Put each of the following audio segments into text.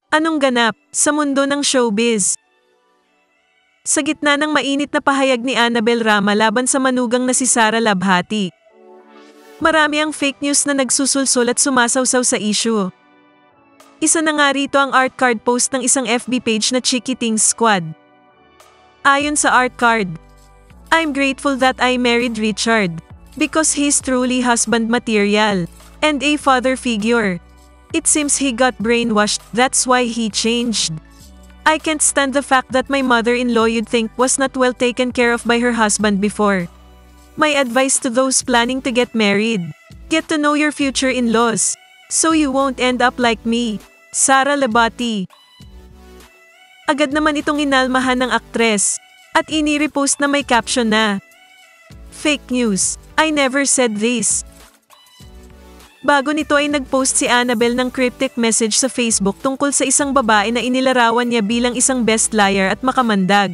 Anong ganap sa mundo ng showbiz? Sa gitna ng mainit na pahayag ni Annabel Rama laban sa manugang na si Sara Labhati, marami ang fake news na nagsusulsol at sumasawsaw sa issue. Isa na nga rito ang art card post ng isang FB page na Chickitings Squad. Ayon sa art card, "I'm grateful that I married Richard because he's truly husband material and a father figure. It seems he got brainwashed, that's why he changed. I can't stand the fact that my mother-in-law you'd think was not well taken care of by her husband before. My advice to those planning to get married, get to know your future in-laws, so you won't end up like me, Sara Labhati." Agad naman itong inalmahan ng aktres, at ini-repost na may caption na, "Fake news, I never said this." Bago nito ay nag-post si Annabel ng cryptic message sa Facebook tungkol sa isang babae na inilarawan niya bilang isang best liar at makamandag.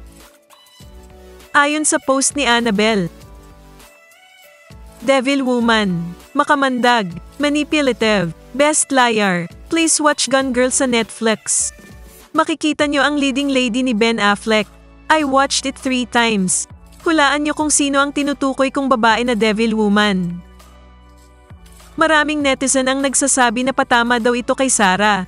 Ayon sa post ni Annabel, "Devil woman, makamandag, manipulative, best liar, please watch Gone Girl sa Netflix. Makikita niyo ang leading lady ni Ben Affleck. I watched it 3 times. Hulaan niyo kung sino ang tinutukoy kong babae na devil woman." Maraming netizen ang nagsasabi na patama daw ito kay Sara.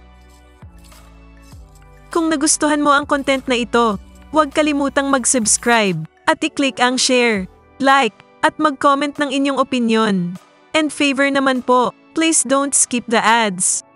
Kung nagustuhan mo ang content na ito, huwag kalimutang mag-subscribe at i-click ang share, like, at mag-comment ng inyong opinyon. And favor naman po, please don't skip the ads.